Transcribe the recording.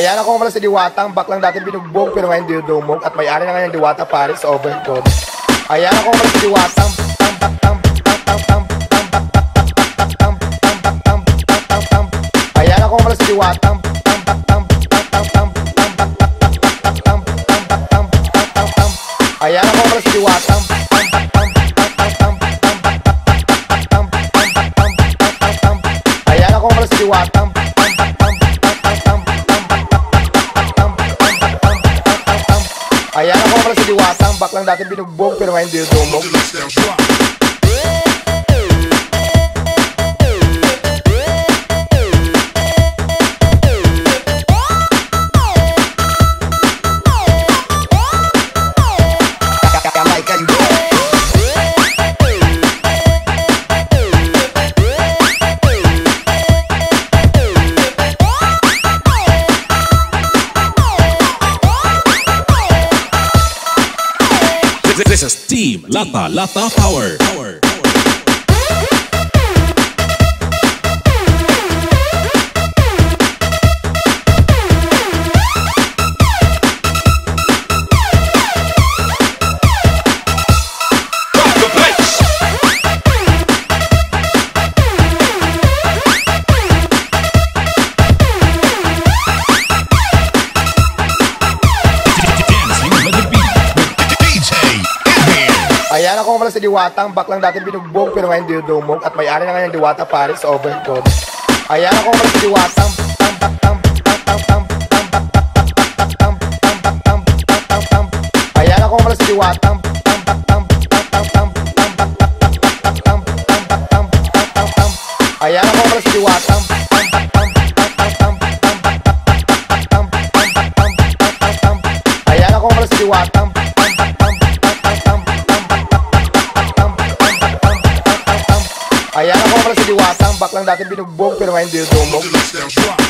Ayan ako pala si Diwata, ang baklang dating binugbog pero ngayon dinudumog at may-ari na ngayon Diwata Paris Overcoat. Ayan ako pala si Diwata, ayan ako pala si Diwata, ayan ako pala si Diwata, ayan ako pala si Diwata. Ayan ako pala si Diwata, ang baklang dating binugbog pero ngayon dinudumog. This is Team Lata Power. Ayan ako pala si Diwata, ang baklang dating binugbog pero ngayon dinudumog at may-ari na ngayon Diwata Paris Overcoat. Ayan ako pala si Diwata, ayan ako pala si Diwata, ayan ako pala si Diwata, ayan ako pala si Diwata. Ayan ako pala si Diwata, ang baklang dating binugbog pero ngayon dinudumog.